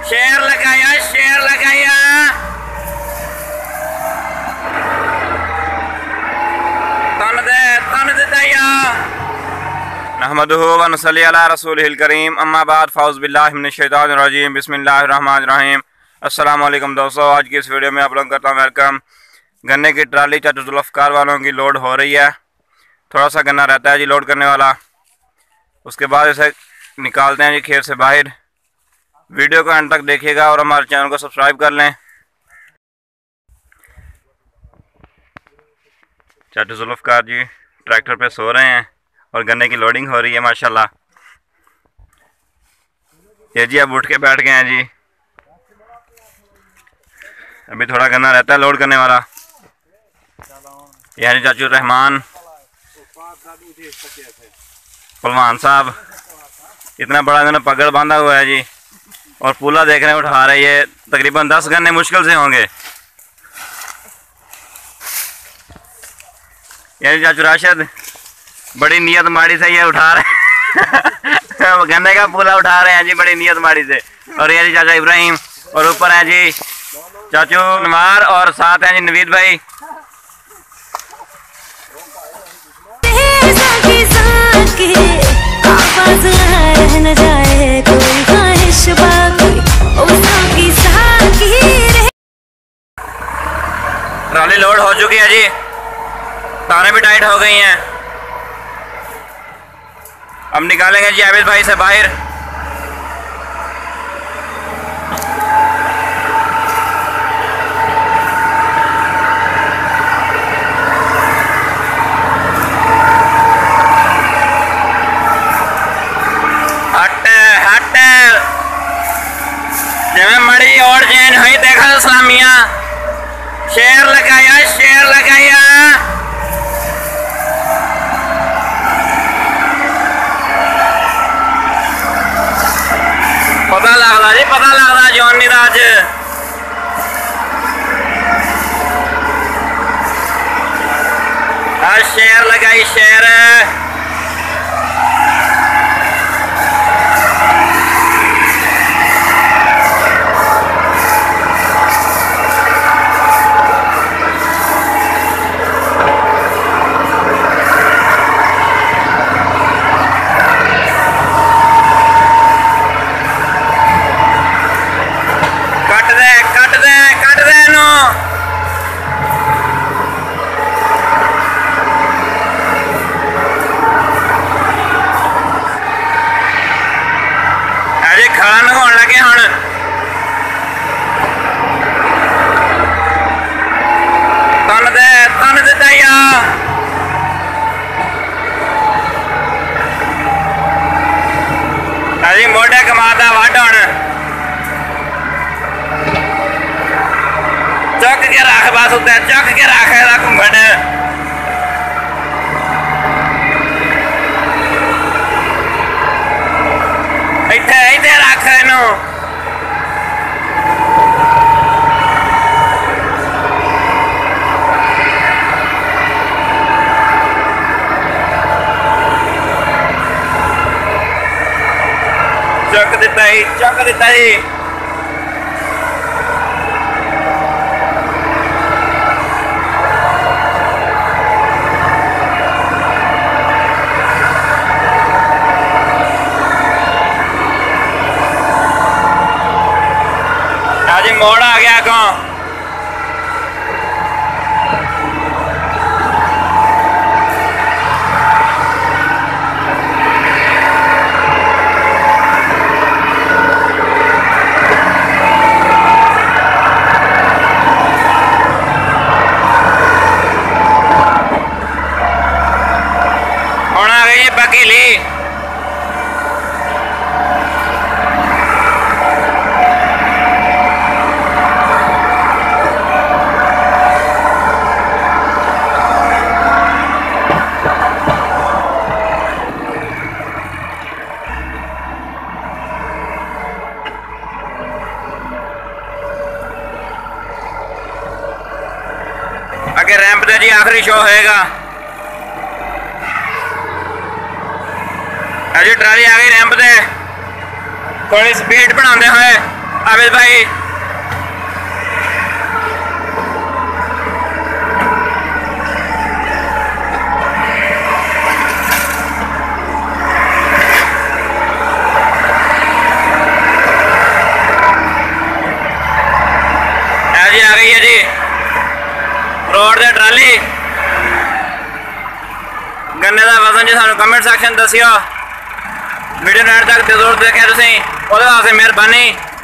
शेर लगाया, शेर लगाया। तन दे दया। नहमदुहु व नसल्ली अला रसूलिहिल करीम। अम्मा बाद फ़ाउज़ बिल्लाहि मिनश शैतानिर रजीम। बिस्मिल्लाहिर रहमानिर रहीम। अस्सलाम वालेकुम दोस्तों, आज की इस वीडियो में आप लोगों को करता हूँ वेलकम। गन्ने की ट्राली चाचा जुल्फ़कार वालों की लोड हो रही है। थोड़ा सा गन्ना रहता है जी लोड करने वाला, उसके बाद इसे निकालते हैं जी खेत से बाहर। वीडियो को अंत तक देखिएगा और हमारे चैनल को सब्सक्राइब कर लें। चाचा जुल्फ़कार जी ट्रैक्टर पे सो रहे हैं और गन्ने की लोडिंग हो रही है माशाल्लाह। ये जी अब उठ के बैठ गए हैं जी। अभी थोड़ा गन्ना रहता है लोड करने वाला। यह है चाचू रहमान पहलवान साहब, इतना बड़ा इन्होंने पगड़ बांधा हुआ है जी और पूला देख रहे हैं उठा रहे। ये तकरीबन 10 गन्ने मुश्किल से होंगे। यानी चाचू राशिद बड़ी नियत माड़ी से ये उठा रहे गन्ने का पूला उठा रहे हैं जी बड़ी नियत माड़ी से। और ये जी चाचा इब्राहिम और ऊपर है जी चाचू नवार और साथ हैं जी नवीद भाई। ट्रॉली लोड हो चुकी है जी, तारें भी टाइट हो गई हैं। अब निकालेंगे जी आबिद भाई से बाहर। मड़ी और चेंज हुई देखा इस्लामिया। शेर लगाया, शेर लगाया। पता लगता जी, पता लगता जौन नहीं अज। शेर लगाई, शेर। खड़ा नहाउण लगे हुण। तन दे दया। अजी मोढे कमादा वढ हुण। चुक के रख बस उत्ते, चुक के रख इहदा घुंघट। इत्थे रख इनू। चुक दिता ही, चुक दिता ही। मोड़ आ गया कौन होना गई बकीली। अगे रैंप का जी आखिरी शो होएगा। अजी ट्राली आ गई रैंप से थोड़ी स्पीड बढ़ाते हुए। आबिद भाई आ गई है जी रोड से ट्राली गन्ने का वजन जी सानू कमेंट सैक्शन दसियो वीडियो एंड तक जरूर देखिए तुसीं ओहदे वास्ते मेहरबानी।